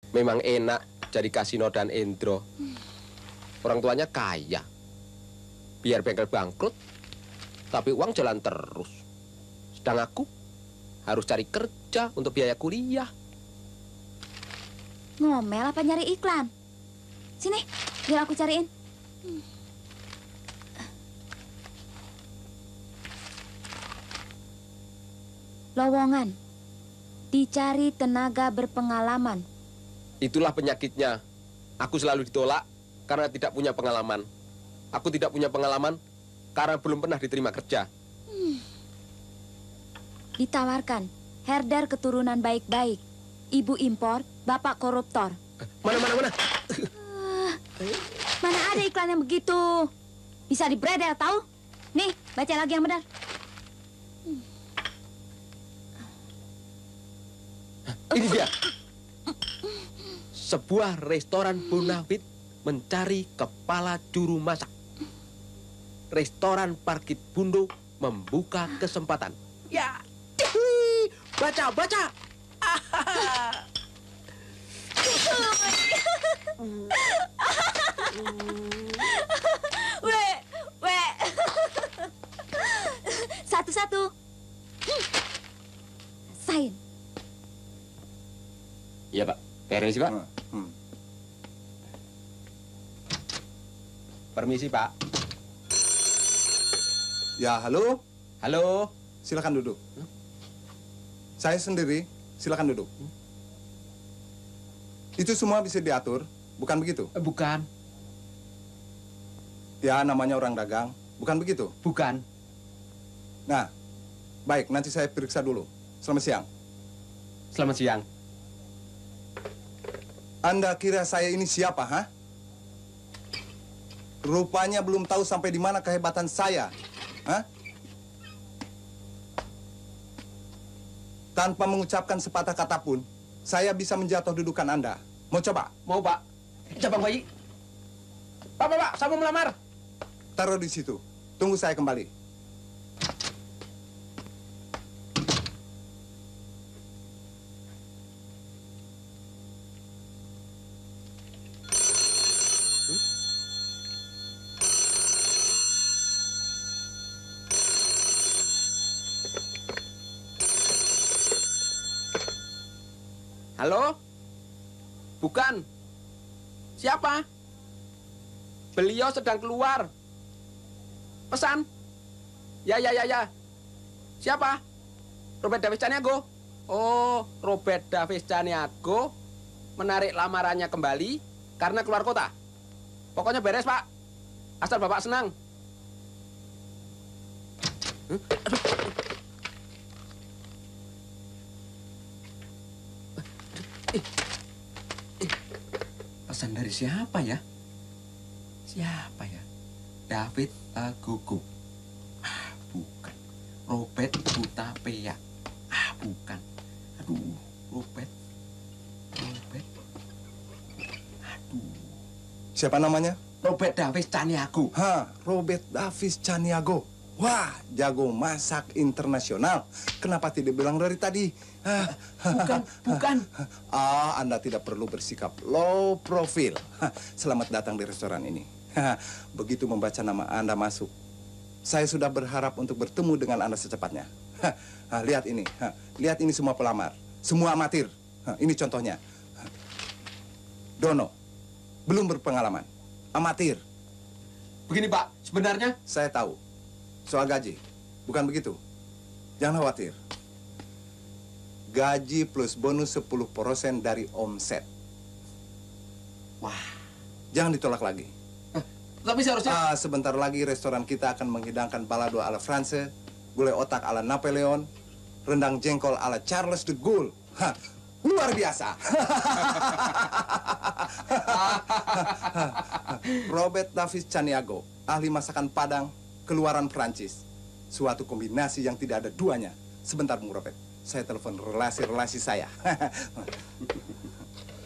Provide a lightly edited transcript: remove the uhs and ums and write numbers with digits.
Memang enak jadi Kasino dan Endro. Orang tuanya kaya. Biar bengkel bangkrut, tapi uang jalan terus. Sedang aku harus cari kerja untuk biaya kuliah. Ngomel apa nyari iklan? Sini, biar aku cariin. Lowongan. Dicari tenaga berpengalaman. Itulah penyakitnya. Aku selalu ditolak karena tidak punya pengalaman. Aku tidak punya pengalaman karena belum pernah diterima kerja. Ditawarkan. Herder keturunan baik-baik. Ibu impor, bapak koruptor. Mana? Mana ada iklan yang begitu? Bisa dibredel, tahu? Nih, baca lagi yang benar. Ini dia. Sebuah restoran bonafit mencari kepala juru masak. Restoran Parkit Bundo membuka kesempatan. Ya, baca. Weh. Satu-satu. Sign. Iya, Pak. Permisi, Pak. Permisi, Pak. Ya, halo. Halo. Silakan duduk. Saya sendiri, silakan duduk. Itu semua bisa diatur, bukan begitu? Bukan. Ya, namanya orang dagang, bukan begitu? Bukan. Nah, baik, nanti saya periksa dulu. Selamat siang. Selamat siang. Anda kira saya ini siapa, ha? Rupanya belum tahu sampai di mana kehebatan saya, ha? Tanpa mengucapkan sepatah kata pun, saya bisa menjatuh dudukan Anda. Mau coba? Mau, Pak. Cabang bayi. Pak, saya mau melamar. Taruh di situ. Tunggu saya kembali. Halo? Bukan. Siapa? Beliau sedang keluar. Pesan. Ya. Siapa? Robert Davis Caniago. Oh, Robert Davis Caniago menarik lamarannya kembali karena keluar kota. Pokoknya beres, Pak. Asal Bapak senang. Pesan dari siapa ya? Siapa ya? David Agogo. Bukan. Robert Hutapea. Bukan. Aduh, Robert. Aduh. Siapa namanya? Robert Davis Caniago. Robert Davis Caniago. Wah, jago masak internasional. Kenapa tidak bilang dari tadi? Bukan. Anda tidak perlu bersikap low profile. Selamat datang di restoran ini. Begitu membaca nama Anda masuk, saya sudah berharap untuk bertemu dengan Anda secepatnya. Lihat ini. Lihat ini semua pelamar. Semua amatir. Ini contohnya. Dono. Belum berpengalaman. Amatir. Begini, Pak. Sebenarnya saya tahu. Soal gaji, bukan begitu? Jangan khawatir. Gaji plus bonus 10% dari omset. Wah. Jangan ditolak lagi. Tapi seharusnya... Sebentar lagi restoran kita akan menghidangkan balado ala France, gulai otak ala Napoleon, rendang jengkol ala Charles de Gaulle. Luar biasa. Robert Davis Caniago, ahli masakan Padang, keluaran Prancis. Suatu kombinasi yang tidak ada duanya. Sebentar, Bung Robert. Saya telepon relasi-relasi saya.